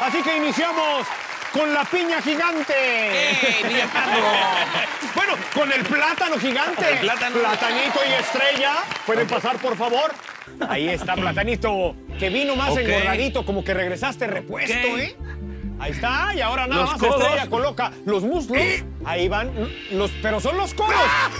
Así que iniciamos con la piña gigante. Bueno, con el plátano gigante. Platanito y Estrella. ¿Pueden pasar, por favor? Ahí está Platanito, que vino más engordadito, como que regresaste repuesto, ¿eh? Ahí está, y ahora nada más Estrella coloca los muslos. Ahí van, pero son los codos.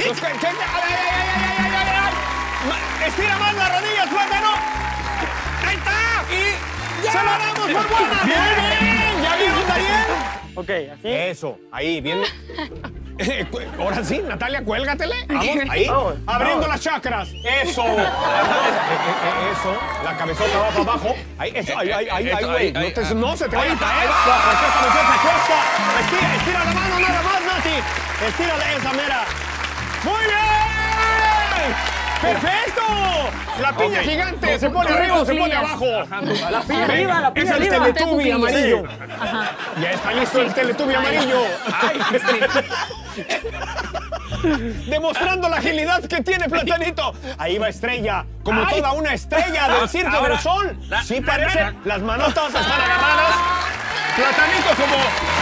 Estira más las rodillas, Plátano. Ahí está. Y se la damos por buena. Bien. ¿Ya vieron, Dariel? Ok, así. Eso, ahí, bien. Ahora sí, Natalia, cuélgatele. Vamos, ahí. Abriendo las chakras. Eso. Eso. La cabezota va para abajo. Ahí, eso. Ahí. No se te vaya a caer. Porque esta mujer se acuesta. Estira la mano nada más, Nati. Estírale esa mera. ¡Muy bien! ¡Perfecto! La piña gigante se pone arriba o se pone abajo. La piña arriba, la piña arriba. Es el Teletubby amarillo. Ya está listo el Teletubby amarillo. Demostrando la agilidad que tiene Platanito. Ahí va Estrella, como toda una estrella del Circo del Sol. Sí parece, las manotas están agarradas. Platanito como...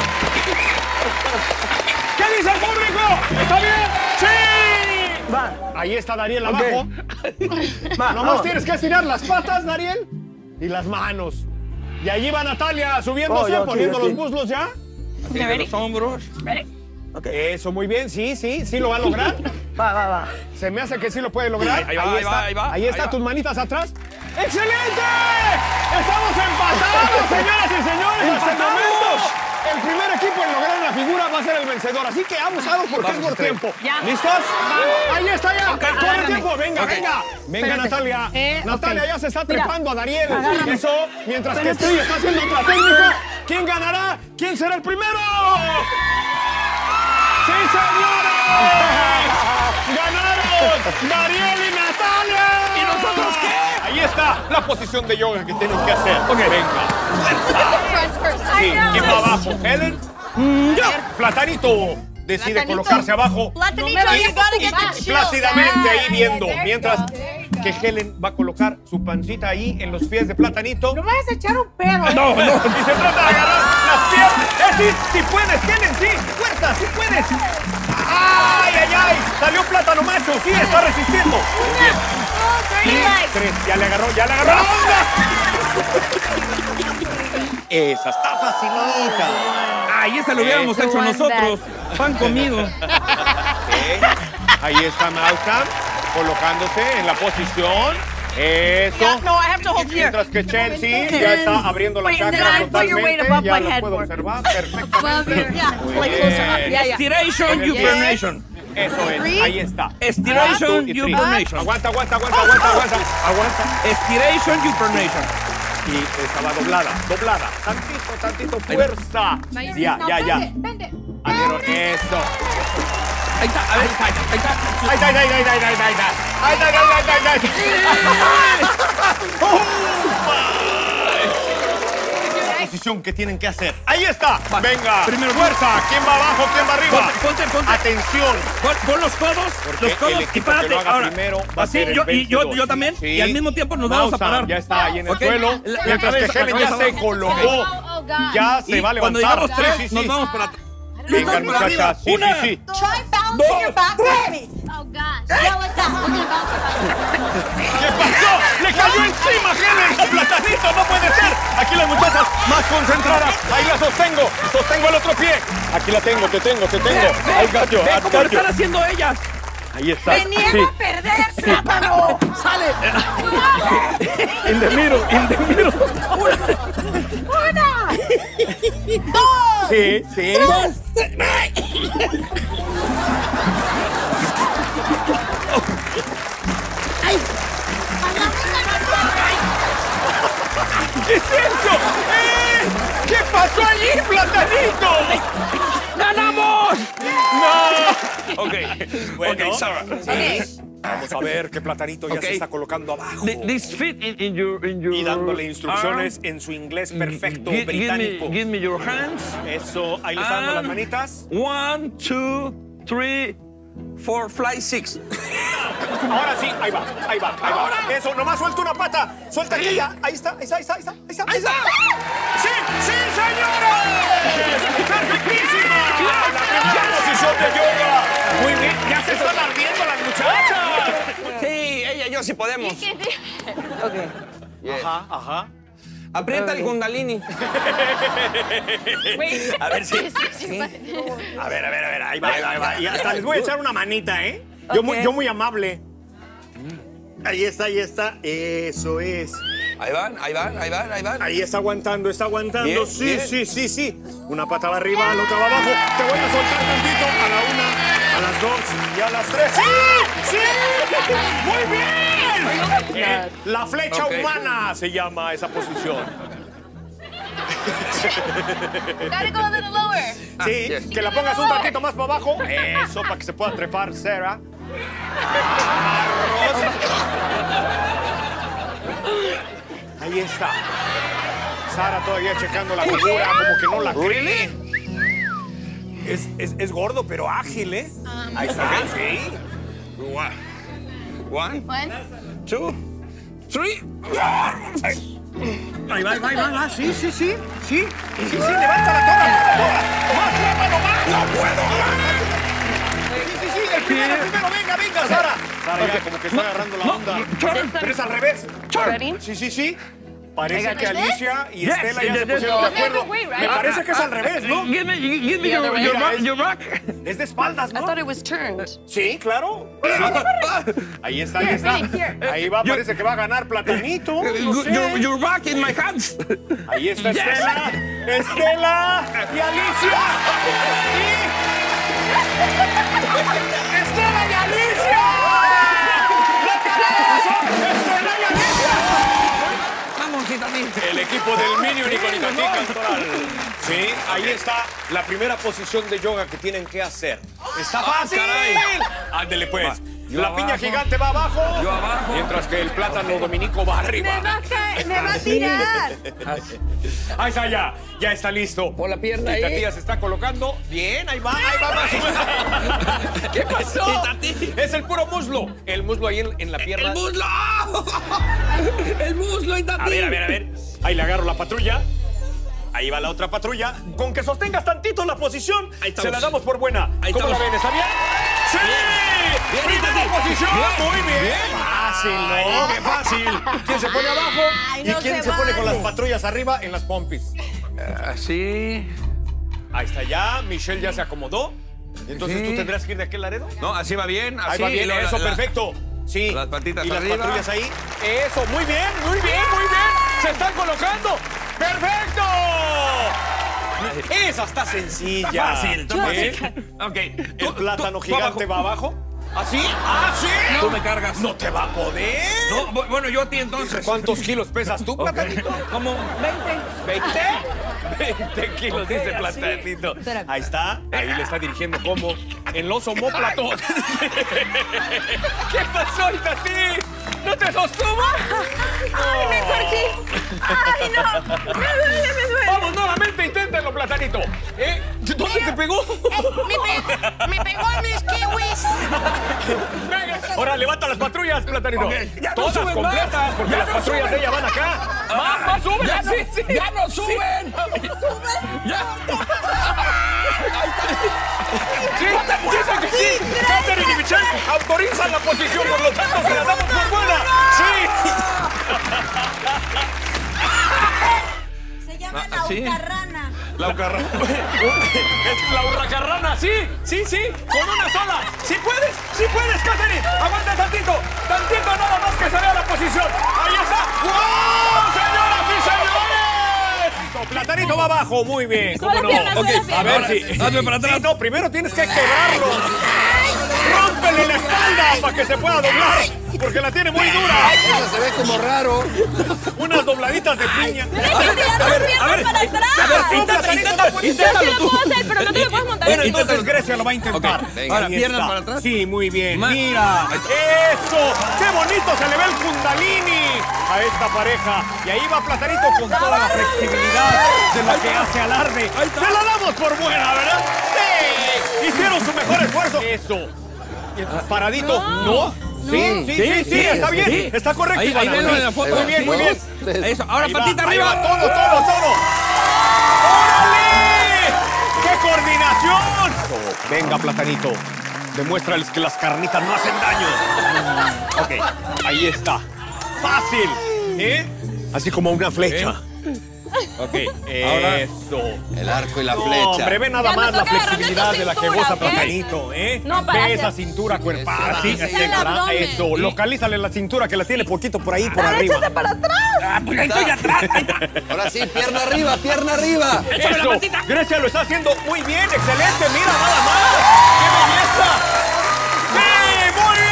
¿Qué dice el público? ¿Está bien? ¡Sí! Va. Ahí está Dariel abajo. Nomás tienes que estirar las patas, Dariel, y las manos. Y allí va Natalia subiéndose, poniendo los muslos ya. De los hombros. Eso, muy bien. Sí, lo va a lograr. Va. Se me hace que sí lo puede lograr. Ahí está, tus manitas atrás. ¡Excelente! Estamos empatados, señoras y señores. Hasta el momento, el primer equipo en lograr una figura va a ser el vencedor. Así que abusados porque es por tiempo. ¿Listos? Ahí está ya. Todo el tiempo. Venga, Natalia. Natalia ya se está trepando a Dariel. Eso, mientras que Estrella está haciendo otra técnica. ¿Quién ganará? ¿Quién será el primero? ¡Sí, señores! ¡Ganaron Dariel y Natalia! ¿Y nosotros qué? Ahí está la posición de yoga que tienen que hacer. Venga. Sí, ¿quién va abajo? ¿Helen? Yo. Platanito decide colocarse abajo. Y plácidamente ahí viendo. Mientras que Helen va a colocar su pancita ahí en los pies de Platanito. No vayas a echar un pedo. No. Y se trata de agarrar las piernas. Si puedes, Helen, sí. Fuerza, sí puedes. ¡Ay! Salió Plátano macho. Sí, está resistiendo. Muy bien. 3. Ya le agarró. Esa está facilita. Ay, esa lo hubiéramos hecho nosotros. Pan comido. Ahí está Mausa colocándose en la posición. Eso. Mientras que Chelsea ya está abriendo la chakra totalmente. Ya lo puedo observar perfectamente. Estiration, upernation. Eso es, ahí está. Estiration, upernation. Aguanta. Estiration, upernation. Y estaba doblada. Tantito fuerza. Ya. Vente. Eso. Ahí está, a ver, La posición que tienen que hacer. Ahí está. Va. Venga. Primero fuerza. ¿Quién va abajo? ¿Quién va arriba? Ponte. Atención. Pon los codos. Y párate. Ahora, así, yo también. Sí. Y al mismo tiempo nos vamos a parar. Ya está ahí en el suelo. Mientras que Helen ya se colocó. Ya se va a levantar. Cuando llegamos 3, nos vamos para atrás. Venga, muchachas. Sí. Try bouncing your back with me. Oh, gosh. Yeah, like that. We're gonna bounce. ¿Qué pasó? ¡Le cayó encima, Helen! ¡A Platanito! ¡No puede ser! Aquí las muchachas más concentradas. Ahí la sostengo. Sostengo el otro pie. Aquí la tengo, te tengo. Ahí gallo. Ve cómo lo están haciendo ellas. Ahí está. ¡Me niego a perder, Plátano! ¡Sale! In the middle. ¡Una! ¡Dos! Sí. ¿Qué es eso? ¿Qué pasó allí, Platanito? ¡Ganamos! ¡No! Ok, Sarah. Vamos a ver que Platanito ya se está colocando abajo. This fit in your Y dándole instrucciones en su inglés perfecto británico. Give me your hands. Eso, ahí le está dando las manitas. 1, 2, 3, for fly 6. Ahora sí, ahí va, ahí va, ahí va. Eso, nomás suelta una pata. Suelta aquella. Ahí está, ahí está, ahí está, ahí está. ¡Ahí está! ¡Sí, sí, señores! ¡Perfectísima! La primera posición de yoga. Muy bien, ya se están ardiendo las muchachas. Sí, ella y yo sí podemos. Ok. Ajá, ajá. Aprieta el kundalini. A ver si... A ver, ahí va, ahí va. Y hasta les voy a echar una manita, ¿eh? Yo muy amable. Ahí está, ahí está. Eso es. Ahí van, ahí van, ahí van, ahí van. Ahí está aguantando, está aguantando. Bien, Sí, bien. sí, sí, sí. Una pata va arriba, la otra va abajo. Te voy a soltar tantito a la una, a las dos y a las tres. ¡Sí! ¡Sí! ¡Muy bien! La flecha humana se llama esa posición. Gotta go a little lower. Sí, yes. que la pongas un tantito más para abajo. Eso, para que se pueda trepar, Sarah. Ahí está. Sara todavía checando la figura, como que no la cree. Es gordo, pero ágil, ¿eh? Ahí está, sí. One, 2, 3. Ahí va, sí, sí, sí. Sí, levántala toda. Más, llévalo más. ¡No puedo! Sí, el primero, venga, Sara. Sara ya como que está agarrando la onda. Pero es al revés. Ready? Sí. Parece got que this. Alicia y Yes, Estela ya se yes, pusieron de yes. acuerdo. Wait, right? Me parece que es al revés, ¿no? Give me The other way. your rock. Es de espaldas, I ¿no? thought it was turned. Sí, claro. Ahí está, ahí Here, está. here. Ahí va, parece que va a ganar Platanito. No sé. Your rock in my hands. Ahí está Estela y Alicia. ¡Estela y Alicia! ¡Estela y Alicia! Vamos, Itatí. El equipo del Minion y con Itatí Cantoral. Sí, ahí está la primera posición de yoga que tienen que hacer. ¡Está fácil! caray. Ándele pues. Va. Yo La piña abajo. gigante va abajo. Yo abajo. Mientras que el plátano dominico va arriba. Me va a tirar. Ahí está ya. Ya está listo. Por la pierna ahí. Itatí ya se está colocando. Bien, ahí va. ¿Qué pasó? Itatí. Es el puro muslo. El muslo ahí en la pierna. ¡El muslo! ¡El muslo, Itatí! A ver. Ahí le agarro la patrulla. Ahí va la otra patrulla. Con que sostengas tantito la posición, Ahí estamos. se la damos por buena. Ahí ¿Cómo la estamos. ven? ¿Está bien? ¡Sí! Bien, ¡Primera Itatí. posición! Bien. ¡Muy bien! Bien. Fácil, ¿no? ¡Qué fácil! ¿Quién se pone abajo? Ay, ¿Y no quién se se pone con las vale. patrullas arriba en las pompis? Así. Ahí está ya. Michelle ya se acomodó. Entonces Sí. tú tendrás que ir de aquel laredo. No, así va bien. Así. Ahí va bien, y luego eso, la- perfecto. Sí. las patitas y las arriba. patrullas ahí. Eso, muy bien. Se están colocando. ¡Perfecto! Esa está sencilla. Está fácil, está ¿Eh? fácil. Ok. El plátano gigante va abajo. ¿Así? ¿Ah, sí? Tú me cargas. No te va a poder. No, bueno, yo a ti entonces. ¿Cuántos kilos pesas tú, platanito? ¿Cómo? 20. 20 kilos, dice platanito. Ahí está. Ahí le está dirigiendo como en los homóplatos. ¿Qué pasó, Itatí? ¿No te sostuvo? Ay, me corté. Ay, no. Me duele. Vamos, nuevamente, inténtalo, platanito. ¿Dónde te pegó? Me pegó a mis kiwis. Venga, ahora levanta las patrullas, platanito. Ok, ya no Todas suben completas, más. porque Ya las no patrullas suben. de ella van acá. Más, suben. Ya no, Sí, sí. ya no suben. Ya. Sí, dice que sí. Catherine y Michelle autorizan la posición, por lo tanto, se la damos por buena. Sí. Se llama ¿sí? Naucarrana. La urracarrana. Es la urracarrana, sí, con una sola. Sí puedes, Catherine. Aguanta tantito nada más que se vea la posición. Ahí está. ¡Wow, señoras y señores! Platanito va abajo, muy bien. Sube las piernas, sube las A piernas. ver si. Hazme para atrás. Sí, no, primero tienes que quebrarlo. ¡Rómpele la espalda para que se pueda doblar! Porque la tiene muy dura. Eso se ve como raro. Unas dobladitas de piña. Tienes que tirar las piernas para atrás. Inténtalo Yo sí lo puedo hacer, pero no te lo puedes montar. Bueno, entonces Grecia lo va a intentar. Ok, venga. Ahora, Ahí piernas está. para atrás. Sí, muy bien. Más. Mira. ¡Eso! ¡Qué bonito se le ve el kundalini a esta pareja! Y ahí va Platanito con toda la flexibilidad de la que hace alarde. ¡Se la damos por buena, ¿verdad? ¡Sí! Hicieron su mejor esfuerzo. Eso. Paradito. ¿No? Sí, está bien. sí. Está correcto. Ahí velo en la foto. Muy bien, muy bien. Eso, ahora Ahí patita va, arriba. ahí va, todo. ¡Órale! ¡Qué coordinación! Venga, Platanito. Demuéstrales que las carnitas no hacen daño. Ok, ahí está. Fácil. Así como una flecha. Ok, Eso. El arco y la No, flecha. hombre, ve nada Ya más me la toca agarrarme flexibilidad tu de la que cintura, goza ¿ok? Platanito, No, para Ve esa hacer- cintura cuerpada. Sí, Sí, el abdomen. eso. Localízale la cintura que la tiene poquito por ahí, por Ahora arriba. échate para atrás. pues ahí estoy atrás. Ahí está. Ahora sí, pierna arriba, pierna arriba. Échame la Eso. patita. Grecia lo está haciendo muy bien, excelente. Mira nada más. ¡Qué belleza! ¡Sí, muy bien!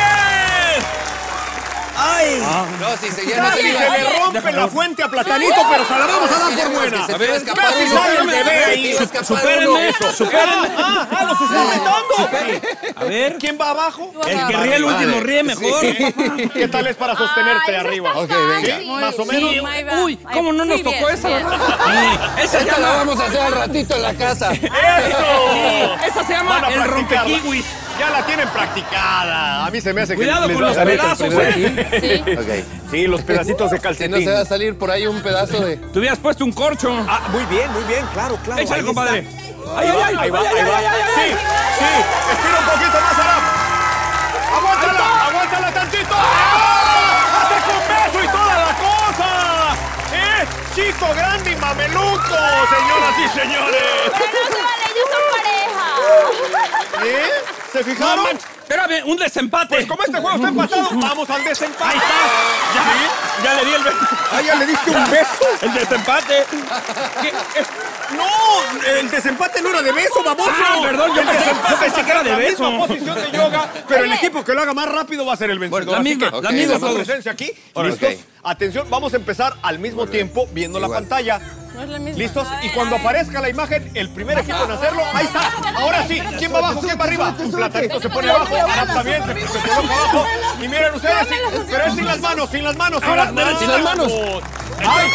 Ay. No, si se llena Casi arriba. se le rompe la fuente a Platanito, pero se la vamos a dar por buena. Se te va a escapar Casi uno. sale el bebé ahí. Se te va a escapar Supérenme uno. eso, supérenme. ¡Los está retando! A ver. ¿Quién va abajo? El que ríe el último ríe mejor. ¿Qué tal es para sostenerte Ay, eso arriba? está Ok, venga. fácil. Más o menos. Sí, ahí va. Uy, ¿cómo no nos Sí, tocó bien, esa, bien. verdad? Esa se Esta la llama, vamos a hacer al ratito en la casa. ¡Eso! esa se llama Van a el practicarla. rompekiwis. Ya la tienen practicada. A mí se me hace que Cuidado les con va a los salir pedazos, el primer- Sí. Ok. Sí, los pedacitos de Si calcetín. no se va a salir por ahí un pedazo de... Te hubieras puesto un corcho. Ah, muy bien, claro. Échale, ahí compadre. está. Ay, ay, ay, Ahí va. ay, ay, ay, ay, Sí, estira un poquito más, Arap. Aguántala tantito. ¡Ah! ¡Hace con beso y toda la cosa! Chico, grande y mameluco, señoras y señores. Pero no se vale, ellos son pareja. ¿Se No fijaron? manches, espérame, un desempate. Pues como este juego está empatado, vamos al desempate. Ahí está. Ya le di el beso. Ah, ya le diste un beso. El desempate. No, el desempate no era de beso, baboso. Ah, perdón, yo pensé que era de La beso. misma posición de yoga, pero el equipo que lo haga más rápido va a ser el vencedor. Bueno, la Así misma, que, la misma hacemos todos. presencia aquí. Órale. ¿Listos? Ok. Atención, vamos a empezar al mismo tiempo viendo la Igual. pantalla. No es la misma. ¿Listos? Y cuando aparezca la imagen, el primer equipo en hacerlo, ahí está. Ahora sí, ¿quién va abajo? ¿Quién va arriba? Platanito se pone abajo, Arap también se coloca abajo. Y miren ustedes, pero es sin las manos, sin las manos, sin las manos. sin las manos. ¡Ay!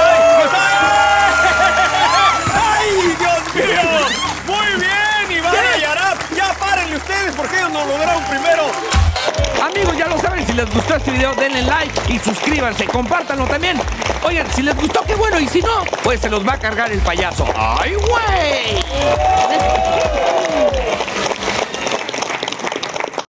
¡Ay, Dios mío! Muy bien, Iván y Arap. Ya párenle ustedes porque ellos no lograron primero. Amigos, ya lo saben, si les gustó este video, denle like y suscríbanse, compártanlo también. Oigan, si les gustó, qué bueno, y si no, pues se los va a cargar el payaso. ¡Ay, güey!